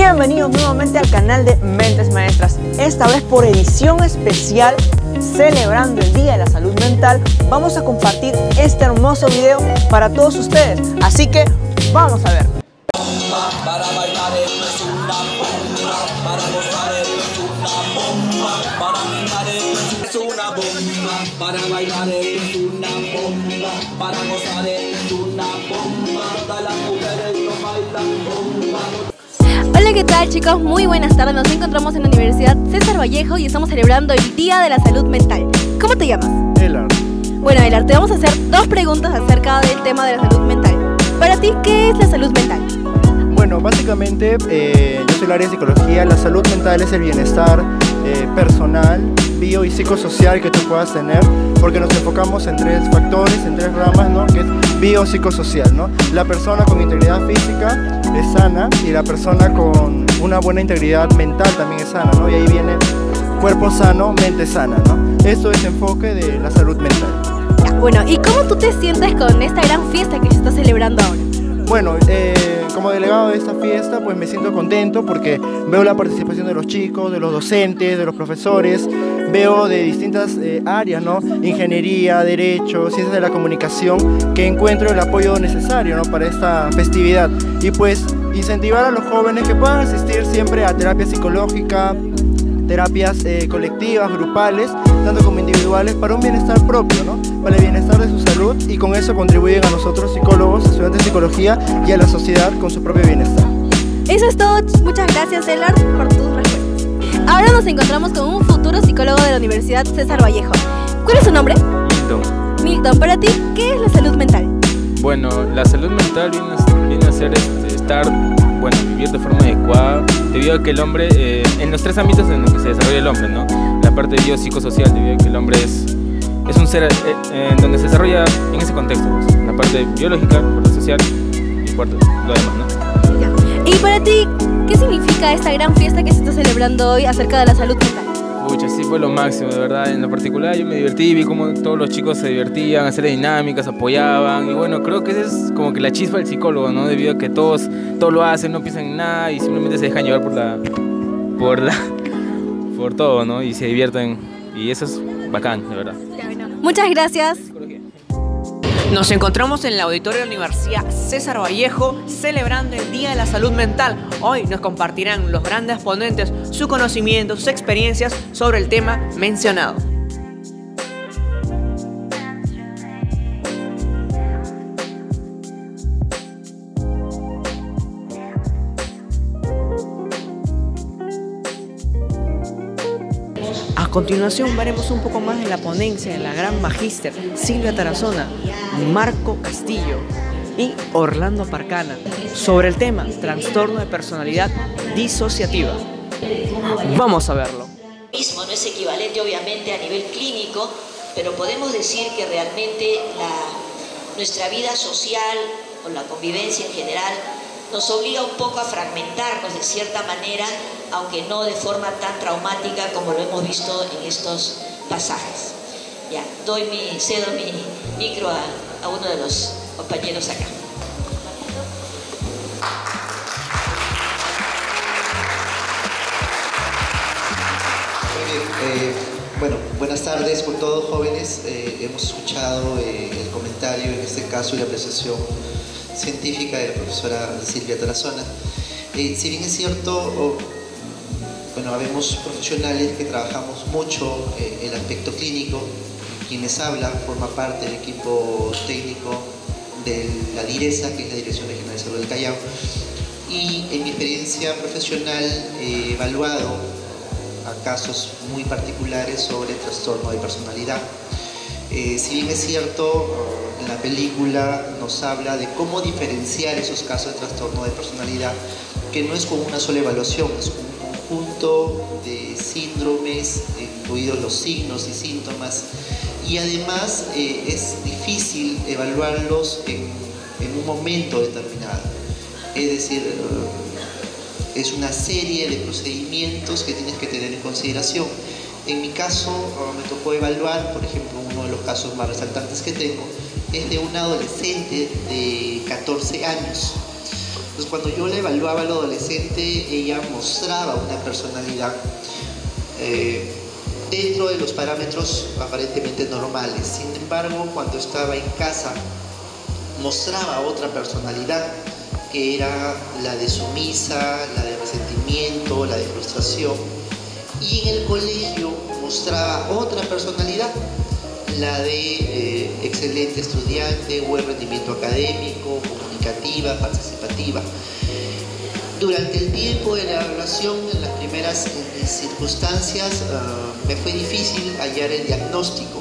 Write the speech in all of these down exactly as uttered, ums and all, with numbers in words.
Bienvenidos nuevamente al canal de Mentes Maestras. Esta vez por edición especial, celebrando el Día de la Salud Mental, vamos a compartir este hermoso video para todos ustedes. Así que vamos a verlo. Para bailar es una bomba, para gozar es una bomba, para bailar es una bomba, para bailar es una bomba, para gozar es una bomba, todas las mujeres no bailan bomba. Hola, ¿qué tal, chicos? Muy buenas tardes. Nos encontramos en la Universidad César Vallejo y estamos celebrando el Día de la Salud Mental. ¿Cómo te llamas? Elar. Bueno, Elar, te vamos a hacer dos preguntas acerca del tema de la salud mental. Para ti, ¿qué es la salud mental? Bueno, básicamente eh, yo soy el área de psicología. La salud mental es el bienestar eh, personal, bio y psicosocial que tú puedas tener, porque nos enfocamos en tres factores, en tres ramas, ¿no? Que es bio-psicosocial, ¿no? La persona con integridad física es sana y la persona con una buena integridad mental también es sana, ¿no? Y ahí viene cuerpo sano, mente sana, ¿no? Eso es enfoque de la salud mental. Ya, bueno, ¿y cómo tú te sientes con esta gran fiesta que se está celebrando ahora? Bueno, eh, como delegado de esta fiesta, pues me siento contento porque veo la participación de los chicos, de los docentes, de los profesores, veo de distintas eh, áreas, ¿no? Ingeniería, derecho, ciencias de la comunicación, que encuentro el apoyo necesario, ¿no? Para esta festividad. Y pues incentivar a los jóvenes que puedan asistir siempre a terapia psicológica, terapias eh, colectivas, grupales, tanto como individuales, para un bienestar propio, ¿no? Para el bienestar de su salud, y con eso contribuyen a nosotros psicólogos, estudiantes de psicología y a la sociedad con su propio bienestar. Eso es todo. Muchas gracias, Elar, por tus respuestas. Ahora nos encontramos con un futuro psicólogo de la Universidad César Vallejo. ¿Cuál es su nombre? Milton. Milton, para ti, ¿qué es la salud mental? Bueno, la salud mental viene a, viene a ser este, estar, bueno, vivir de forma adecuada, debido a que el hombre, eh, en los tres ámbitos en los que se desarrolla el hombre, ¿no? La parte biopsicosocial, debido a que el hombre es, es un ser eh, eh, en donde se desarrolla en ese contexto, pues, la parte biológica, la parte social y por lo demás, ¿no? Ya. Y para ti, ¿qué significa esta gran fiesta que se está celebrando hoy acerca de la salud mental? Pucha, sí fue lo máximo, de verdad. En lo particular yo me divertí, vi cómo todos los chicos se divertían, hacer dinámicas, apoyaban. Y bueno, creo que esa es como que la chispa del psicólogo, ¿no? Debido a que todos, todos lo hacen, no piensan en nada y simplemente se dejan llevar por la... por la... por todo, ¿no? Y se divierten. Y eso es bacán, de verdad. Muchas gracias. Nos encontramos en el auditorio de la Universidad César Vallejo celebrando el Día de la Salud Mental. Hoy nos compartirán los grandes ponentes su conocimiento, sus experiencias sobre el tema mencionado. A continuación veremos un poco más de la ponencia de la gran magíster Silvia Tarazona, Marco Castillo y Orlando Parcana sobre el tema trastorno de personalidad disociativa. Vamos a verlo. Mismo no es equivalente obviamente a nivel clínico, pero podemos decir que realmente la, nuestra vida social o la convivencia en general nos obliga un poco a fragmentarnos de cierta manera, aunque no de forma tan traumática como lo hemos visto en estos pasajes. Ya, doy mi, cedo mi micro a, a uno de los compañeros acá. Muy bien, eh, bueno, buenas tardes con todos, jóvenes. Eh, hemos escuchado eh, el comentario, en este caso, y la apreciación científica de la profesora Silvia Tarazona. Eh, si bien es cierto, oh, bueno, habemos profesionales que trabajamos mucho eh, el aspecto clínico. Quienes hablan forma parte del equipo técnico de la DIRESA, que es la Dirección Regional de Salud del Callao, y en mi experiencia profesional he evaluado a casos muy particulares sobre trastorno de personalidad. Eh, si bien es cierto, la película nos habla de cómo diferenciar esos casos de trastorno de personalidad, que no es con una sola evaluación, es un conjunto de síndromes, incluidos los signos y síntomas, y además eh, es difícil evaluarlos en, en un momento determinado. Es decir, eh, es una serie de procedimientos que tienes que tener en consideración. En mi caso, me tocó evaluar, por ejemplo, uno de los casos más resaltantes que tengo es de una adolescente de catorce años. Entonces, cuando yo la evaluaba al adolescente, ella mostraba una personalidad eh, dentro de los parámetros aparentemente normales. Sin embargo, cuando estaba en casa, mostraba otra personalidad, que era la de sumisa, la de resentimiento, la de frustración. Y en el colegio mostraba otra personalidad, la de eh, excelente estudiante, buen rendimiento académico, comunicativa, participativa. Durante el tiempo de la relación, en las primeras eh, circunstancias, uh, me fue difícil hallar el diagnóstico.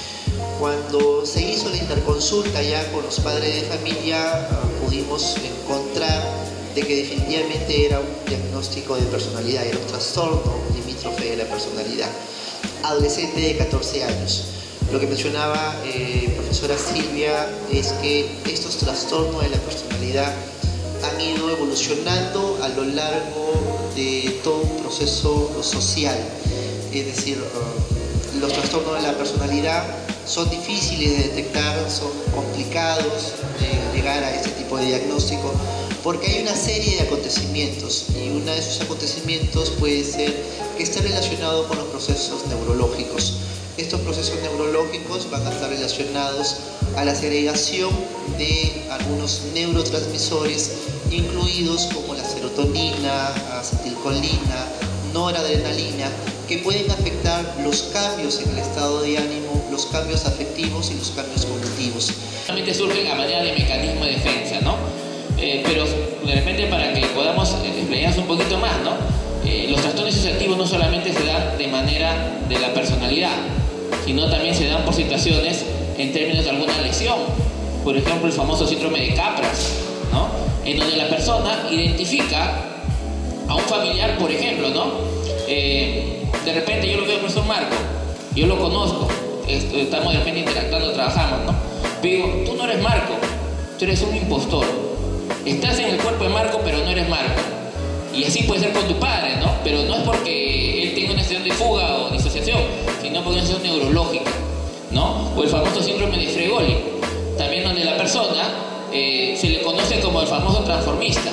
Cuando se hizo la interconsulta ya con los padres de familia, uh, pudimos encontrar de que definitivamente era un diagnóstico de personalidad, era un trastorno limítrofe de la personalidad. Adolescente de catorce años. Lo que mencionaba eh, profesora Silvia es que estos trastornos de la personalidad han ido evolucionando a lo largo de todo un proceso social. Es decir, uh, los trastornos de la personalidad son difíciles de detectar, son complicados de llegar a este tipo de diagnóstico, porque hay una serie de acontecimientos, y uno de esos acontecimientos puede ser que esté relacionado con los procesos neurológicos. Estos procesos neurológicos van a estar relacionados a la segregación de algunos neurotransmisores, incluidos como la serotonina, acetilcolina, noradrenalina, que pueden afectar los cambios en el estado de ánimo, los cambios afectivos y los cambios cognitivos. Realmente surgen a manera de mecanismo de defensa, ¿no? Eh, pero de repente, para que podamos explayarnos un poquito más, ¿no? Eh, los trastornos disociativos no solamente se dan de manera de la personalidad, sino también se dan por situaciones en términos de alguna lesión. Por ejemplo, el famoso síndrome de Capras, ¿no? En donde la persona identifica a un familiar, por ejemplo, ¿no? Eh, de repente yo lo veo al profesor Marco, yo lo conozco, estamos de repente interactuando, trabajamos, ¿no? Digo, tú no eres Marco, tú eres un impostor. Estás en el cuerpo de Marco, pero no eres Marco. Y así puede ser con tu padre, ¿no? Pero no es porque él tenga una situación de fuga o disociación, sino porque es una situación neurológica, ¿no? O el famoso síndrome de Fregoli, también donde la persona eh, se le conoce como el famoso transformista,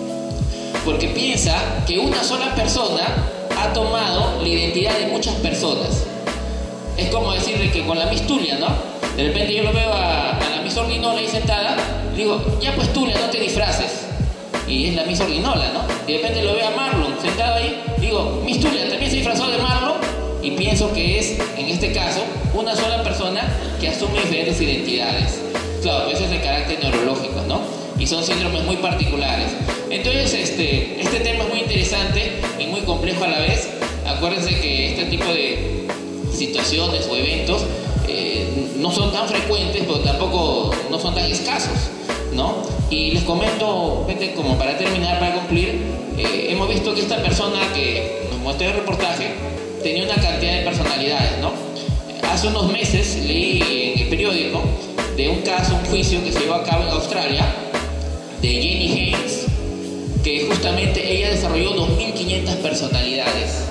porque piensa que una sola persona ha tomado la identidad de muchas personas. Es como decirle que con la Miss Tulia, ¿no? De repente yo lo veo a, a la Miss Ordinola ahí sentada, digo, ya pues Tulia, no te disfraces. Y es la Miss Ordinola, ¿no? De repente lo veo a Marlon sentado ahí, digo, Miss Tulia también se disfrazó de Marlon, y pienso que es, en este caso, una sola persona que asume diferentes identidades. Claro, eso es de carácter neurológico, ¿no? Y son síndromes muy particulares. Entonces, este, este tema es muy interesante y muy complejo a la vez. Acuérdense que este tipo de situaciones o eventos eh, no son tan frecuentes, pero tampoco no son tan escasos, ¿no? Y les comento, gente, como para terminar, para concluir, eh, hemos visto que esta persona que nos mostró el reportaje tenía una cantidad de personalidades, ¿no? Hace unos meses leí en el periódico de un caso, un juicio que se llevó a cabo en Australia, de Jenny Haynes, que justamente ella desarrolló dos mil quinientas personalidades.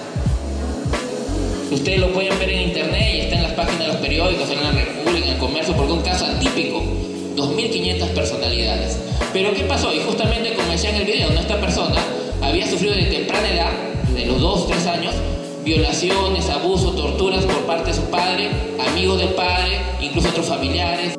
Ustedes lo pueden ver en internet y está en las páginas de los periódicos, en la República, en el Comercio, porque es un caso atípico, dos mil quinientas personalidades. Pero ¿qué pasó? Y justamente, como decía en el video, ¿no? Esta persona había sufrido de temprana edad, de los dos, tres años, violaciones, abusos, torturas por parte de su padre, amigos del padre, incluso otros familiares.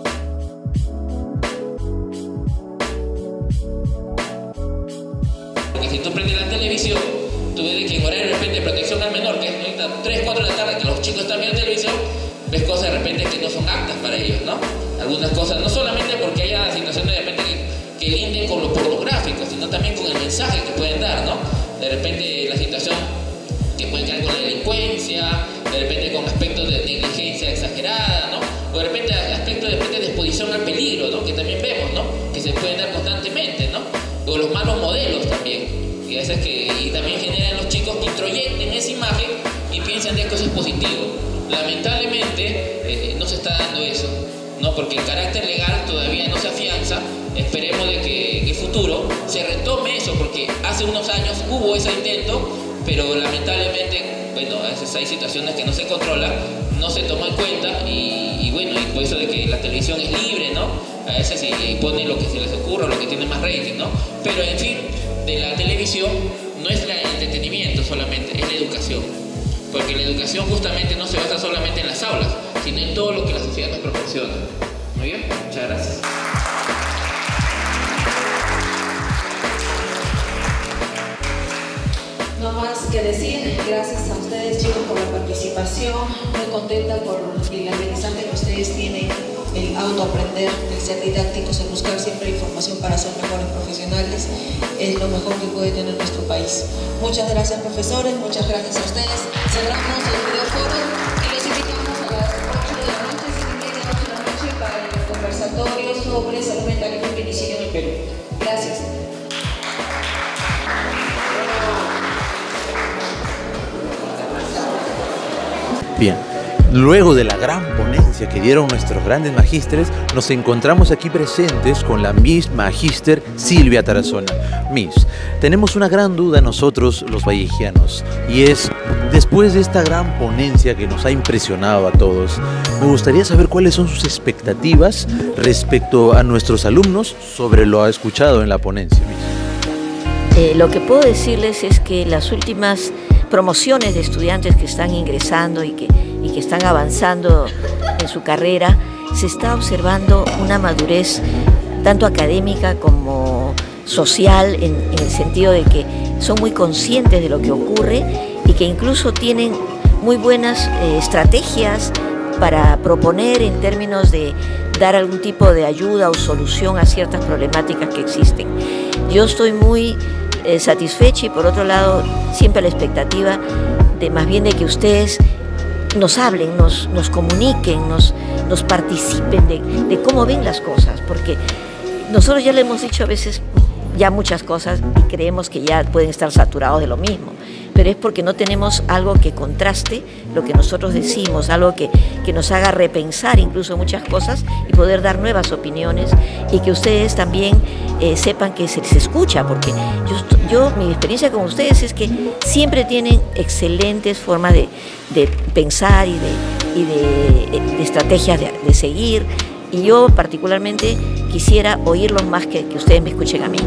Porque si tú prendes la televisión, tú ves que en horario de repente de protección al menor, que es tres, cuatro de la tarde, que los chicos están viendo televisión, ves cosas de repente que no son aptas para ellos, ¿no? Algunas cosas, no solamente porque haya situaciones de repente que, que linden con lo pornográfico, sino también con el mensaje que pueden dar, ¿no? De repente la situación que pueden caer con la delincuencia, de repente con aspectos de negligencia exagerada, ¿no? O de repente aspectos de, repente de exposición al peligro, ¿no? Que también vemos, ¿no? Que se pueden dar constantemente, ¿no? O los malos modelos también, y a veces que y también generan los chicos que introyecten esa imagen y piensan de que eso es positivo. Lamentablemente eh, no se está dando eso, ¿no? Porque el carácter legal todavía no se afianza. Esperemos de que en el futuro se retome eso, porque hace unos años hubo ese intento, pero lamentablemente bueno, a veces hay situaciones que no se controlan, no se toma en cuenta y, y bueno, y por eso de que la televisión es libre, ¿no? A veces y, y pone lo que se les ocurra, lo que tiene más rating, ¿no? Pero en fin, de la televisión no es el entretenimiento solamente, es la educación. Porque la educación justamente no se basa solamente en las aulas, sino en todo lo que la sociedad nos proporciona. Muy bien, muchas gracias. No más que decir, gracias a ustedes chicos por la participación, muy contenta por el aprendizaje que ustedes tienen, el autoaprender, el ser didácticos, el buscar siempre información para ser mejores profesionales, es lo mejor que puede tener nuestro país. Muchas gracias profesores, muchas gracias a ustedes. Cerramos el videoforo y los invitamos a las ocho de la noche, siete y media, ocho de la noche para el conversatorio sobre salud mental y feminicidio en el Perú. Gracias. Bien, luego de la gran ponencia que dieron nuestros grandes magísteres, nos encontramos aquí presentes con la Miss Magíster Silvia Tarazona. Miss, tenemos una gran duda nosotros los vallejianos, y es, después de esta gran ponencia que nos ha impresionado a todos, me gustaría saber cuáles son sus expectativas respecto a nuestros alumnos sobre lo escuchado en la ponencia, Miss. Eh, lo que puedo decirles es que las últimas promociones de estudiantes que están ingresando y que, y que están avanzando en su carrera, se está observando una madurez tanto académica como social, en, en el sentido de que son muy conscientes de lo que ocurre y que incluso tienen muy buenas eh, estrategias para proponer en términos de dar algún tipo de ayuda o solución a ciertas problemáticas que existen. Yo estoy muy Eh, satisfecha y por otro lado siempre la expectativa de más bien de que ustedes nos hablen, nos, nos comuniquen, nos, nos participen de, de cómo ven las cosas, porque nosotros ya le hemos dicho a veces ya muchas cosas y creemos que ya pueden estar saturados de lo mismo, pero es porque no tenemos algo que contraste lo que nosotros decimos, algo que, que nos haga repensar incluso muchas cosas y poder dar nuevas opiniones y que ustedes también eh, sepan que se les escucha, porque yo, yo mi experiencia con ustedes es que siempre tienen excelentes formas de, de pensar y de, y de, de estrategias de, de seguir, y yo particularmente quisiera oírlos más que, que ustedes me escuchen a mí.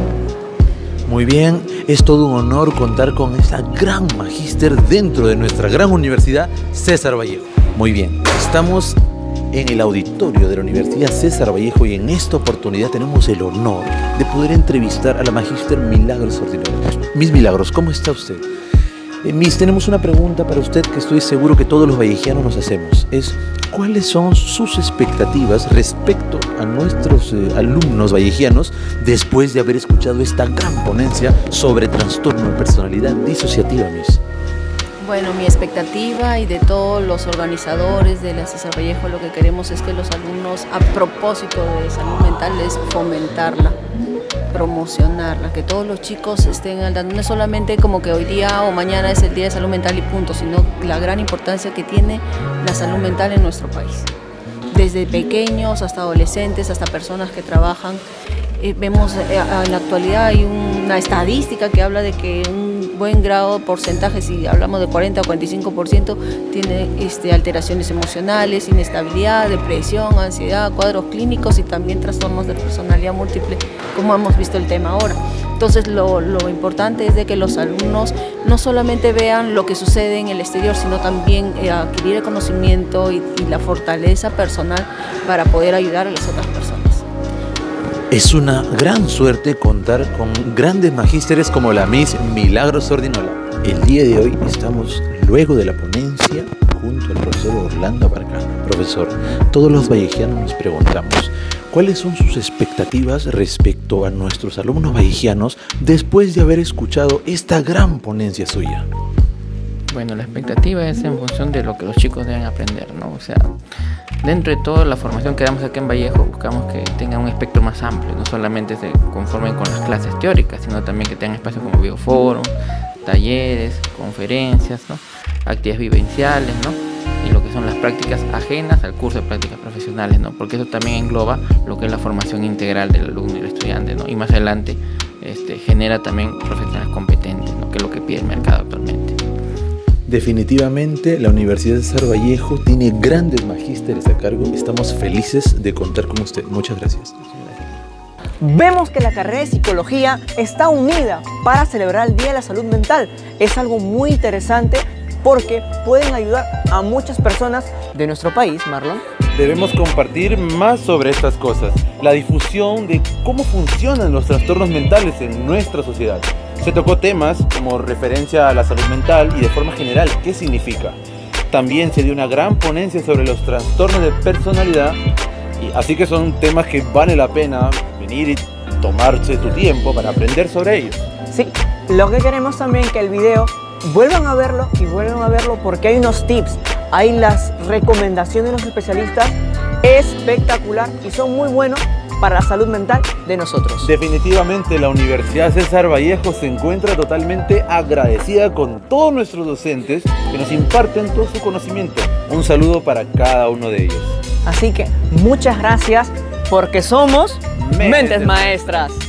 Muy bien, es todo un honor contar con esta gran magíster dentro de nuestra gran universidad César Vallejo. Muy bien, estamos en el auditorio de la Universidad César Vallejo y en esta oportunidad tenemos el honor de poder entrevistar a la magíster Milagros Ordinola. Miss Milagros, ¿cómo está usted? Eh, Miss, tenemos una pregunta para usted que estoy seguro que todos los vallejianos nos hacemos. Es, ¿cuáles son sus expectativas respecto a nuestros eh, alumnos vallejianos después de haber escuchado esta gran ponencia sobre trastorno de personalidad disociativa, Miss? Bueno, mi expectativa y de todos los organizadores de la César Vallejo, lo que queremos es que los alumnos, a propósito de salud mental, es fomentarla, promocionarla, que todos los chicos estén al tanto, no es solamente como que hoy día o mañana es el día de salud mental y punto, sino la gran importancia que tiene la salud mental en nuestro país. Desde pequeños hasta adolescentes, hasta personas que trabajan. Eh, vemos eh, en la actualidad hay una estadística que habla de que un buen grado, porcentaje, si hablamos de cuarenta o cuarenta y cinco por ciento, tiene este, alteraciones emocionales, inestabilidad, depresión, ansiedad, cuadros clínicos y también trastornos de personalidad múltiple, como hemos visto el tema ahora. Entonces lo, lo importante es de que los alumnos no solamente vean lo que sucede en el exterior, sino también eh, adquirir el conocimiento y, y la fortaleza personal para poder ayudar a las otras personas. Es una gran suerte contar con grandes magísteres como la Miss Milagros Ordinola. El día de hoy estamos luego de la ponencia junto al profesor Orlando Aparcano. Profesor, todos los vallejianos nos preguntamos, ¿cuáles son sus expectativas respecto a nuestros alumnos vallejianos después de haber escuchado esta gran ponencia suya? Bueno, la expectativa es en función de lo que los chicos deben aprender, ¿no? O sea, dentro de toda la formación que damos aquí en Vallejo, buscamos que tengan un espectro más amplio, no solamente se conformen con las clases teóricas, sino también que tengan espacios como videoforos, talleres, conferencias, ¿no? Actividades vivenciales, ¿no? Y lo que son las prácticas ajenas al curso de prácticas profesionales, ¿no? Porque eso también engloba lo que es la formación integral del alumno y del estudiante, ¿no? Y más adelante este, genera también profesionales competentes, ¿no? Que es lo que pide el mercado actualmente. Definitivamente la Universidad César Vallejo tiene grandes magísteres a cargo. Estamos felices de contar con usted. Muchas gracias. Vemos que la carrera de psicología está unida para celebrar el Día de la Salud Mental. Es algo muy interesante porque pueden ayudar a muchas personas de nuestro país, Marlon. Debemos compartir más sobre estas cosas, la difusión de cómo funcionan los trastornos mentales en nuestra sociedad. Se tocó temas como referencia a la salud mental y de forma general, ¿qué significa? También se dio una gran ponencia sobre los trastornos de personalidad, y así que son temas que vale la pena venir y tomarse tu tiempo para aprender sobre ellos. Sí, lo que queremos también es que el video vuelvan a verlo y vuelvan a verlo porque hay unos tips, hay las recomendaciones de los especialistas espectacular y son muy buenos para la salud mental de nosotros. Definitivamente la Universidad César Vallejo se encuentra totalmente agradecida con todos nuestros docentes que nos imparten todo su conocimiento. Un saludo para cada uno de ellos. Así que muchas gracias porque somos Mentes, Mentes Maestras.